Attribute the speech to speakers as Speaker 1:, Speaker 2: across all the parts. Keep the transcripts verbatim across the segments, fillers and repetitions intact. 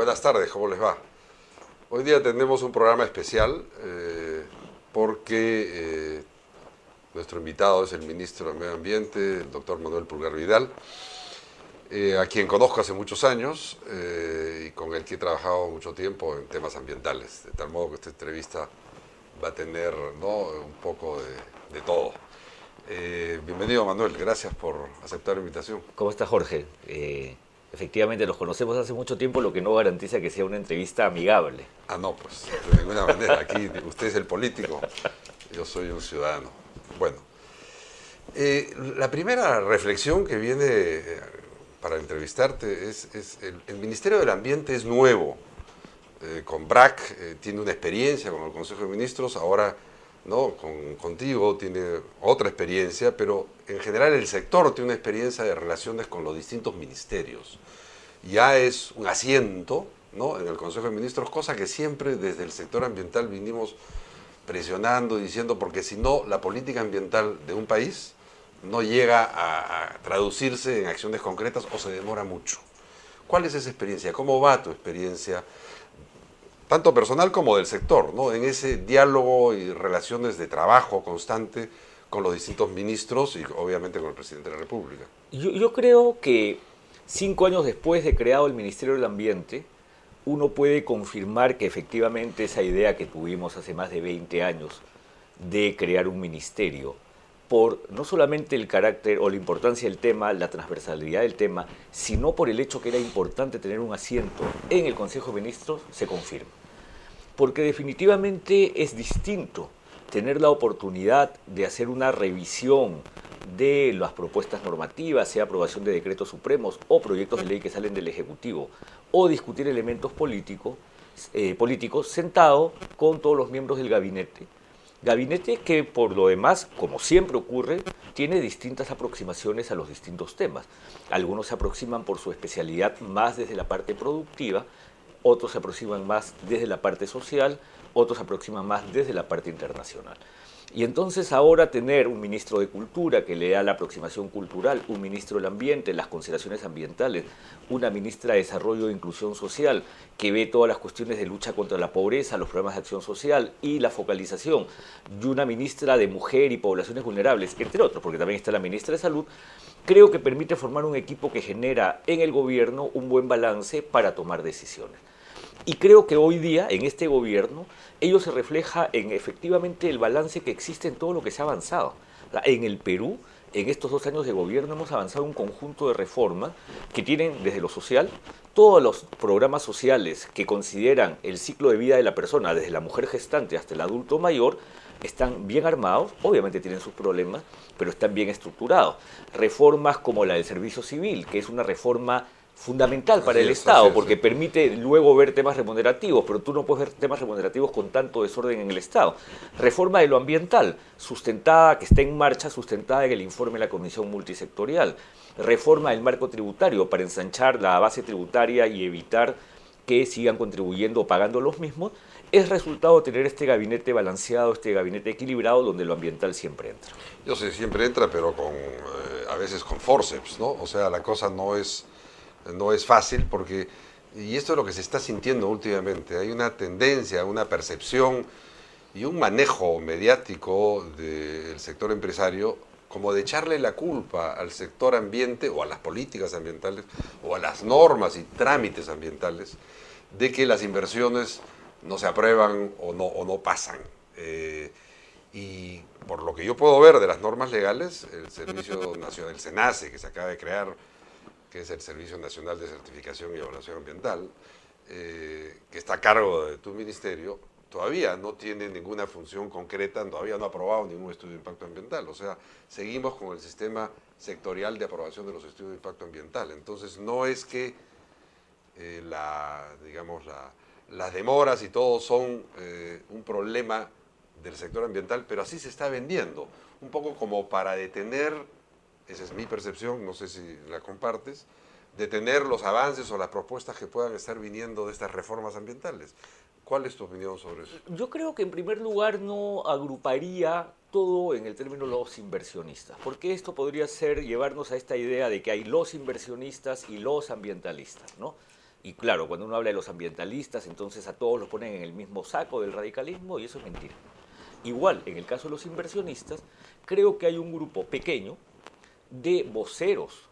Speaker 1: Buenas tardes, ¿cómo les va? Hoy día tenemos un programa especial eh, porque eh, nuestro invitado es el ministro de Medio Ambiente, el doctor Manuel Pulgar Vidal, eh, a quien conozco hace muchos años eh, y con el que he trabajado mucho tiempo en temas ambientales, de tal modo que esta entrevista va a tener, ¿no?, un poco de, de todo. Eh, bienvenido, Manuel, gracias por aceptar la invitación.
Speaker 2: ¿Cómo está, Jorge? Eh, efectivamente, los conocemos hace mucho tiempo, lo que no garantiza que sea una entrevista amigable.
Speaker 1: Ah, no, pues de ninguna manera. Aquí usted es el político, yo soy un ciudadano. Bueno, eh, la primera reflexión que viene eh, para entrevistarte es, es el, el Ministerio del Ambiente es nuevo. Eh, con B R A C eh, tiene una experiencia con el Consejo de Ministros, ahora no, con, contigo tiene otra experiencia, pero en general el sector tiene una experiencia de relaciones con los distintos ministerios. Ya es un asiento, ¿no?, en el Consejo de Ministros, cosa que siempre desde el sector ambiental vinimos presionando y diciendo, porque si no, la política ambiental de un país no llega a, a traducirse en acciones concretas o se demora mucho. ¿Cuál es esa experiencia? ¿Cómo va tu experiencia, tanto personal como del sector, ¿no?, en ese diálogo y relaciones de trabajo constante con los distintos ministros y obviamente con el presidente de la República?
Speaker 2: Yo, yo creo que cinco años después de creado el Ministerio del Ambiente, uno puede confirmar que efectivamente esa idea que tuvimos hace más de veinte años de crear un ministerio, por no solamente el carácter o la importancia del tema, la transversalidad del tema, sino por el hecho que era importante tener un asiento en el Consejo de Ministros, se confirma. Porque definitivamente es distinto tener la oportunidad de hacer una revisión de las propuestas normativas, sea aprobación de decretos supremos o proyectos de ley que salen del Ejecutivo, o discutir elementos políticos, eh, políticos sentado con todos los miembros del gabinete. Gabinete que, por lo demás, como siempre ocurre, tiene distintas aproximaciones a los distintos temas. Algunos se aproximan por su especialidad más desde la parte productiva, otros se aproximan más desde la parte social, otros se aproximan más desde la parte internacional. Y entonces ahora tener un ministro de Cultura que le da la aproximación cultural, un ministro del Ambiente, las consideraciones ambientales, una ministra de Desarrollo e Inclusión Social que ve todas las cuestiones de lucha contra la pobreza, los programas de acción social y la focalización, y una ministra de Mujer y Poblaciones Vulnerables, entre otros, porque también está la ministra de Salud, creo que permite formar un equipo que genera en el gobierno un buen balance para tomar decisiones. Y creo que hoy día, en este gobierno, ello se refleja en efectivamente el balance que existe en todo lo que se ha avanzado. En el Perú, en estos dos años de gobierno, hemos avanzado un conjunto de reformas que tienen desde lo social, todos los programas sociales que consideran el ciclo de vida de la persona, desde la mujer gestante hasta el adulto mayor, están bien armados, obviamente tienen sus problemas, pero están bien estructurados. Reformas como la del servicio civil, que es una reforma fundamental para
Speaker 1: Así
Speaker 2: el
Speaker 1: es,
Speaker 2: Estado,
Speaker 1: así es,
Speaker 2: porque
Speaker 1: sí.
Speaker 2: permite luego ver temas remunerativos, pero tú no puedes ver temas remunerativos con tanto desorden en el Estado. Reforma de lo ambiental, sustentada, que está en marcha, sustentada en el informe de la Comisión Multisectorial. Reforma del marco tributario para ensanchar la base tributaria y evitar que sigan contribuyendo o pagando los mismos. Es resultado de tener este gabinete balanceado, este gabinete equilibrado, donde lo ambiental siempre entra.
Speaker 1: Yo sé, siempre entra, pero con eh, a veces con forceps, ¿no? O sea, la cosa no es, no es fácil porque, y esto es lo que se está sintiendo últimamente, hay una tendencia, una percepción y un manejo mediático del sector empresario como de echarle la culpa al sector ambiente o a las políticas ambientales o a las normas y trámites ambientales de que las inversiones no se aprueban o no, o no pasan. Eh, y por lo que yo puedo ver de las normas legales, el Servicio Nacional, el SENACE, que se acaba de crear, que es el Servicio Nacional de Certificación y Evaluación Ambiental, eh, que está a cargo de tu ministerio, todavía no tiene ninguna función concreta, todavía no ha aprobado ningún estudio de impacto ambiental. O sea, seguimos con el sistema sectorial de aprobación de los estudios de impacto ambiental. Entonces, no es que eh, la, digamos, la, las demoras y todo son eh, un problema del sector ambiental, pero así se está vendiendo, un poco como para detener, esa es mi percepción, no sé si la compartes, detener los avances o las propuestas que puedan estar viniendo de estas reformas ambientales. ¿Cuál es tu opinión sobre eso?
Speaker 2: Yo creo que en primer lugar no agruparía todo en el término los inversionistas, porque esto podría ser llevarnos a esta idea de que hay los inversionistas y los ambientalistas, ¿no? Y claro, cuando uno habla de los ambientalistas, entonces a todos los ponen en el mismo saco del radicalismo y eso es mentira. Igual, en el caso de los inversionistas, creo que hay un grupo pequeño de voceros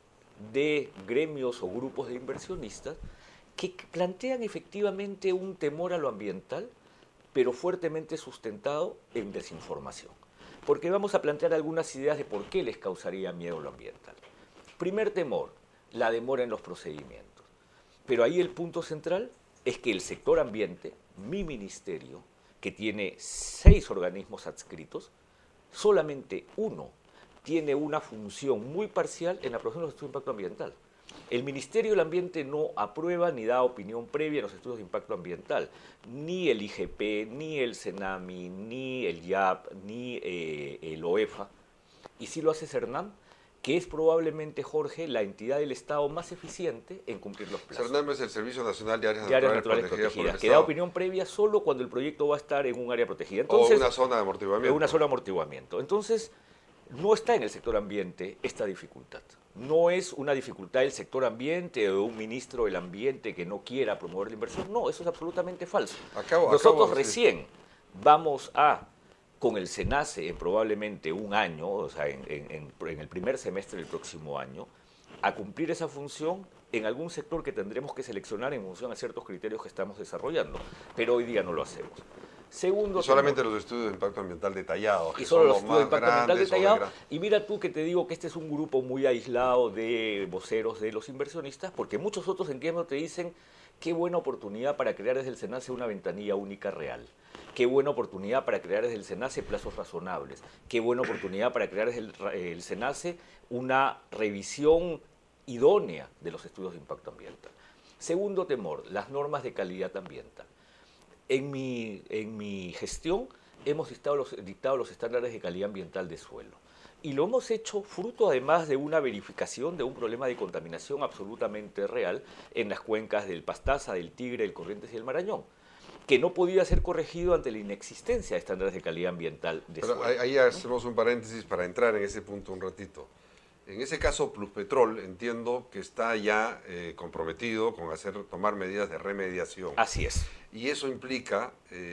Speaker 2: de gremios o grupos de inversionistas que plantean efectivamente un temor a lo ambiental, pero fuertemente sustentado en desinformación. Porque vamos a plantear algunas ideas de por qué les causaría miedo lo ambiental. Primer temor, la demora en los procedimientos. Pero ahí el punto central es que el sector ambiente, mi ministerio, que tiene seis organismos adscritos, solamente uno tiene una función muy parcial en la aprobación de los estudios de impacto ambiental. El Ministerio del Ambiente no aprueba ni da opinión previa en los estudios de impacto ambiental. Ni el I G P, ni el CENAMI, ni el I A P, ni eh, el OEFA. Y sí lo hace CERNAM, que es probablemente, Jorge, la entidad del Estado más eficiente en cumplir los plazos.
Speaker 1: CERNAM es el Servicio Nacional de Áreas,
Speaker 2: de áreas
Speaker 1: Naturales,
Speaker 2: naturales
Speaker 1: Protegidas,
Speaker 2: protegidas,
Speaker 1: por el
Speaker 2: que da
Speaker 1: Estado.
Speaker 2: opinión previa solo cuando el proyecto va a estar en un área protegida. Entonces,
Speaker 1: o una zona de amortiguamiento.
Speaker 2: una zona de amortiguamiento. Entonces, no está en el sector ambiente esta dificultad. No es una dificultad del sector ambiente o de un ministro del ambiente que no quiera promover la inversión. No, eso es absolutamente falso.
Speaker 1: Acabo,
Speaker 2: Nosotros
Speaker 1: acabo,
Speaker 2: recién sí. vamos a, con el SENACE en probablemente un año, o sea, en, en, en el primer semestre del próximo año, a cumplir esa función en algún sector que tendremos que seleccionar en función a ciertos criterios que estamos desarrollando. Pero hoy día no lo hacemos. Segundo,
Speaker 1: y solamente
Speaker 2: temor.
Speaker 1: los estudios de impacto ambiental detallados.
Speaker 2: Y
Speaker 1: que
Speaker 2: solo
Speaker 1: son
Speaker 2: los
Speaker 1: los
Speaker 2: estudios de
Speaker 1: más
Speaker 2: impacto ambiental
Speaker 1: grandes o de
Speaker 2: detallados.
Speaker 1: gran-
Speaker 2: Y mira tú que te digo que este es un grupo muy aislado de voceros de los inversionistas, porque muchos otros en Tiempo te dicen qué buena oportunidad para crear desde el SENACE una ventanilla única real. Qué buena oportunidad para crear desde el SENACE plazos razonables. Qué buena oportunidad para crear desde el, el SENACE una revisión idónea de los estudios de impacto ambiental. Segundo temor, las normas de calidad ambiental. En mi, en mi gestión hemos dictado los, dictado los estándares de calidad ambiental de suelo. Y lo hemos hecho fruto además de una verificación de un problema de contaminación absolutamente real en las cuencas del Pastaza, del Tigre, el Corrientes y el Marañón, que no podía ser corregido ante la inexistencia de estándares de calidad ambiental de
Speaker 1: Pero
Speaker 2: suelo.
Speaker 1: ahí hacemos un paréntesis para entrar en ese punto un ratito. En ese caso, Pluspetrol, entiendo que está ya eh, comprometido con hacer, tomar medidas de remediación.
Speaker 2: Así es.
Speaker 1: Y eso implica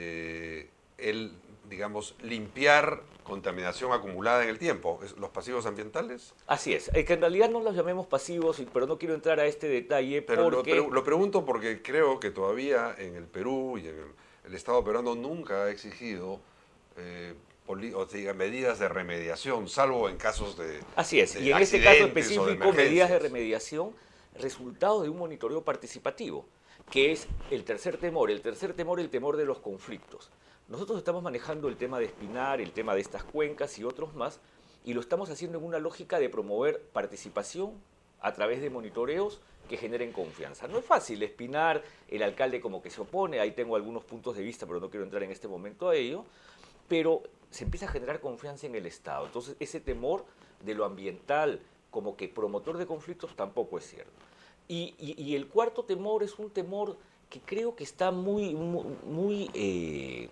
Speaker 1: eh, el, digamos, limpiar contaminación acumulada en el tiempo. ¿Los pasivos ambientales?
Speaker 2: Así es. Es que en realidad no los llamemos pasivos, pero no quiero entrar a este detalle
Speaker 1: Pero
Speaker 2: porque...
Speaker 1: lo, lo pregunto porque creo que todavía en el Perú y en el, el Estado peruano nunca ha exigido eh, poli, o diga, medidas de remediación, salvo en casos de
Speaker 2: Así es.
Speaker 1: de
Speaker 2: Y en este caso
Speaker 1: accidentes o de
Speaker 2: específico, medidas de
Speaker 1: emergencias.
Speaker 2: remediación, resultado de un monitoreo participativo, que es el tercer temor. El tercer temor, el temor de los conflictos. Nosotros estamos manejando el tema de Espinar, el tema de estas cuencas y otros más, y lo estamos haciendo en una lógica de promover participación a través de monitoreos que generen confianza. No es fácil, Espinar, el alcalde como que se opone, ahí tengo algunos puntos de vista, pero no quiero entrar en este momento a ello, pero se empieza a generar confianza en el Estado. Entonces, ese temor de lo ambiental como que promotor de conflictos tampoco es cierto. Y, y, y el cuarto temor es un temor que creo que está muy, muy, muy eh,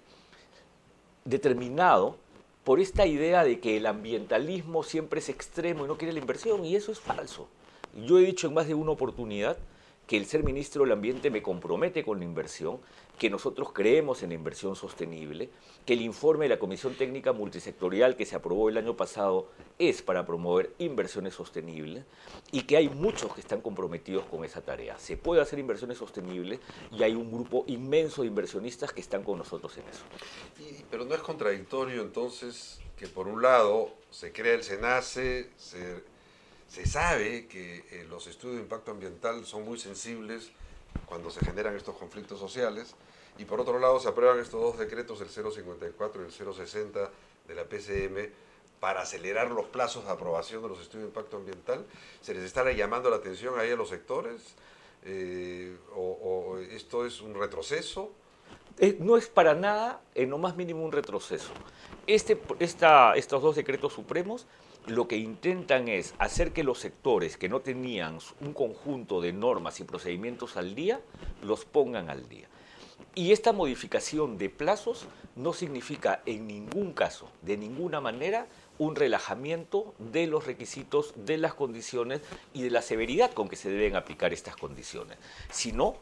Speaker 2: determinado por esta idea de que el ambientalismo siempre es extremo y no quiere la inversión, y eso es falso. Yo he dicho en más de una oportunidad que el ser ministro del Ambiente me compromete con la inversión, que nosotros creemos en la inversión sostenible, que el informe de la Comisión Técnica Multisectorial que se aprobó el año pasado es para promover inversiones sostenibles y que hay muchos que están comprometidos con esa tarea. Se puede hacer inversiones sostenibles y hay un grupo inmenso de inversionistas que están con nosotros en eso.
Speaker 1: Y, pero no es contradictorio entonces que por un lado se crea el SENACE, se, se sabe que eh, los estudios de impacto ambiental son muy sensibles cuando se generan estos conflictos sociales, y por otro lado se aprueban estos dos decretos, el cero cincuenta y cuatro y el cero sesenta de la P C M, para acelerar los plazos de aprobación de los estudios de impacto ambiental. ¿Se les está llamando la atención ahí a los sectores? Eh, o, ¿O esto es un retroceso?
Speaker 2: Eh, no es para nada, en lo más mínimo, un retroceso. Este, esta, estos dos decretos supremos lo que intentan es hacer que los sectores que no tenían un conjunto de normas y procedimientos al día, los pongan al día. Y esta modificación de plazos no significa en ningún caso, de ninguna manera, un relajamiento de los requisitos, de las condiciones y de la severidad con que se deben aplicar estas condiciones, sino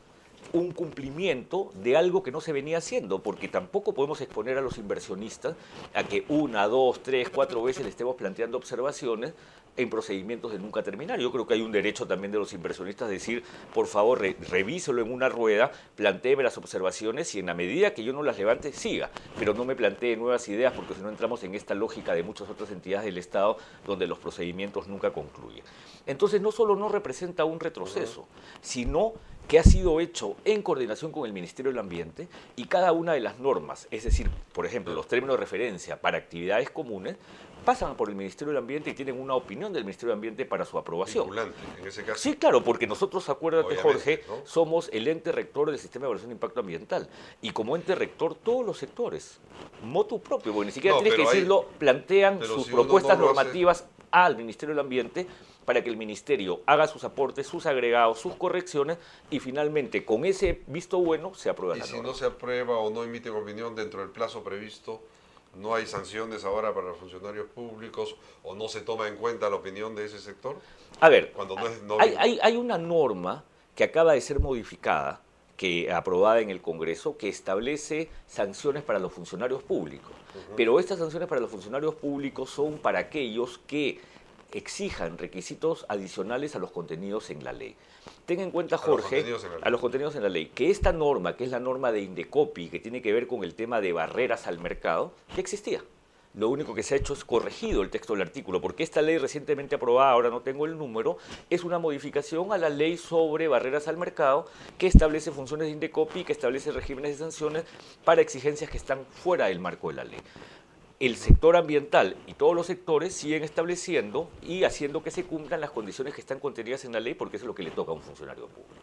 Speaker 2: un cumplimiento de algo que no se venía haciendo, porque tampoco podemos exponer a los inversionistas a que una, dos, tres, cuatro veces le estemos planteando observaciones en procedimientos de nunca terminar. Yo creo que hay un derecho también de los inversionistas a decir, por favor, re, revíselo en una rueda, plantéeme las observaciones y en la medida que yo no las levante, siga, pero no me plantee nuevas ideas, porque si no entramos en esta lógica de muchas otras entidades del Estado donde los procedimientos nunca concluyen. Entonces, no solo no representa un retroceso, sino que ha sido hecho en coordinación con el Ministerio del Ambiente y cada una de las normas, es decir, por ejemplo, los términos de referencia para actividades comunes, pasan por el Ministerio del Ambiente y tienen una opinión del Ministerio del Ambiente para su aprobación.
Speaker 1: Vinculante, en ese caso.
Speaker 2: Sí, claro, porque nosotros, acuérdate,
Speaker 1: Obviamente,
Speaker 2: Jorge,
Speaker 1: ¿no?
Speaker 2: somos el ente rector del Sistema de Evaluación de Impacto Ambiental. Y como ente rector, todos los sectores, motu propio, porque ni siquiera
Speaker 1: No,
Speaker 2: tienes que
Speaker 1: pero hay-
Speaker 2: decirlo, plantean
Speaker 1: pero
Speaker 2: sus
Speaker 1: si uno
Speaker 2: propuestas
Speaker 1: no lo hace-
Speaker 2: normativas al Ministerio del Ambiente para que el Ministerio haga sus aportes, sus agregados, sus correcciones y finalmente, con ese visto bueno, se aprueba
Speaker 1: Y
Speaker 2: la
Speaker 1: si
Speaker 2: norma.
Speaker 1: no se aprueba o no emiten opinión dentro del plazo previsto, ¿no hay sanciones ahora para los funcionarios públicos o no se toma en cuenta la opinión de ese sector?
Speaker 2: A ver,
Speaker 1: Cuando no es- no
Speaker 2: hay,
Speaker 1: vin-
Speaker 2: hay- hay una norma que acaba de ser modificada, que aprobada en el Congreso, que establece sanciones para los funcionarios públicos. Pero estas sanciones para los funcionarios públicos son para aquellos que exijan requisitos adicionales a los contenidos en la ley. Ten en cuenta,
Speaker 1: A los
Speaker 2: Jorge,
Speaker 1: contenidos en la ley.
Speaker 2: a los contenidos en la ley, que esta norma, que es la norma de Indecopi, que tiene que ver con el tema de barreras al mercado, ya existía. Lo único que se ha hecho es corregido el texto del artículo, porque esta ley recientemente aprobada, ahora no tengo el número, es una modificación a la ley sobre barreras al mercado que establece funciones de Indecopi, que establece regímenes de sanciones para exigencias que están fuera del marco de la ley. El sector ambiental y todos los sectores siguen estableciendo y haciendo que se cumplan las condiciones que están contenidas en la ley, porque eso es lo que le toca a un funcionario público.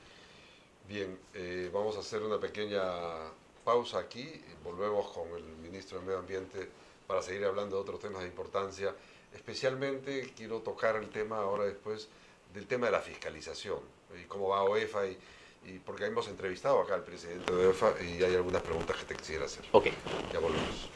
Speaker 1: Bien, eh, vamos a hacer una pequeña pausa aquí y volvemos con el ministro de Medio Ambiente para seguir hablando de otros temas de importancia. Especialmente quiero tocar el tema ahora después del tema de la fiscalización y cómo va OEFA y, y porque hemos entrevistado acá al presidente de OEFA y hay algunas preguntas que te quisiera hacer.
Speaker 2: Ok.
Speaker 1: Ya volvemos.